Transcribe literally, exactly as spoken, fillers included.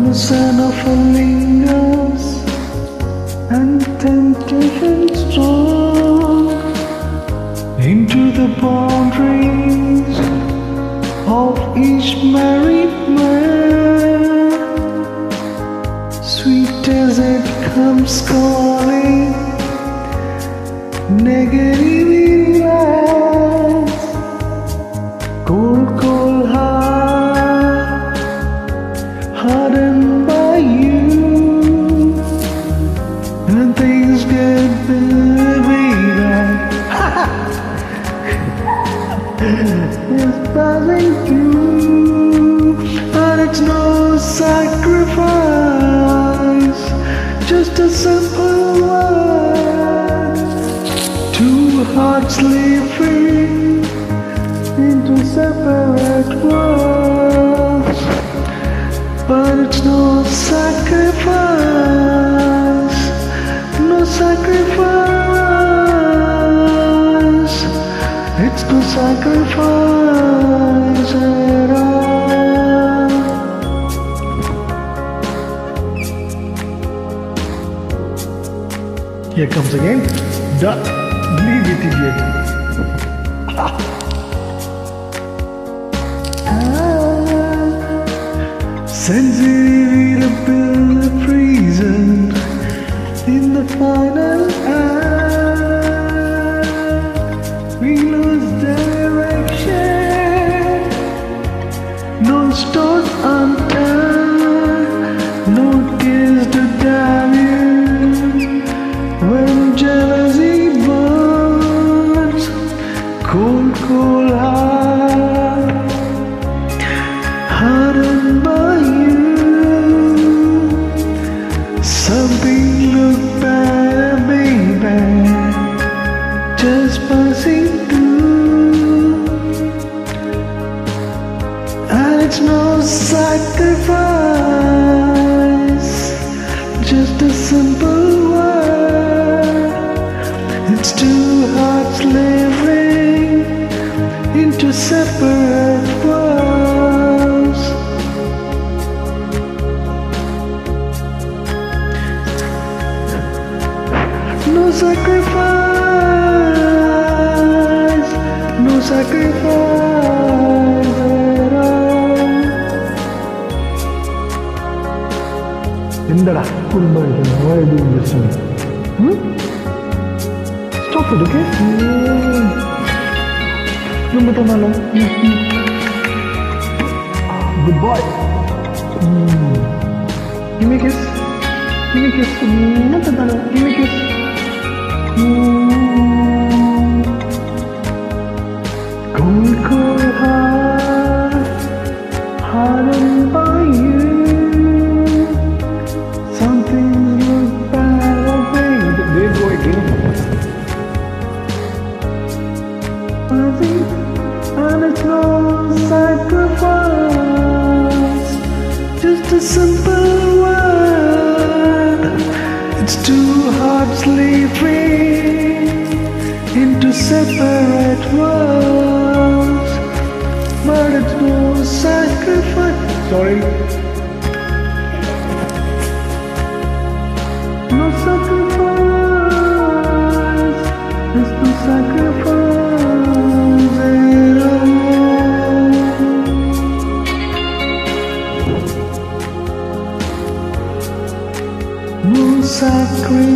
the sun of a lingers and temptation strong into the boundaries of each married man. Sweet as it comes calling, negative in lies, cold, cold heart, hardened by you. When things get very bad, it's passing through, and it's no sacrifice, just a simple word. Two hearts living into separate worlds, but it's no sacrifice, no sacrifice, it's no sacrifice at all. Here comes again, the leave it idiot. Ah. Sensitive to build a prison in the final act. We lose direction, no stone unturned, no tears to damage. When jealousy burns, cold, cold heart, hardened by you. Something look better, baby, just passing through, and it's no sacrifice, just a simple word. It's two hearts living into separate worlds. No sacrifice, no sacrifice at all. Indra, cool boy, why are you doing this to me? Hmm? Stop it, okay? Mm. Yung betul malam. Mm. Mm. Good boy. Mm. Give me a kiss. Give me a kiss. Mm. Betul malam. Give me a kiss. Mm. Cold, cold heart, hardened by you. Something look better, baby. There you go again. And it's no sacrifice, just a simple word. It's two hearts living into separate worlds, but it's no sacrifice. Sorry. No sacrifice, it's no sacrifice. No sacrifice.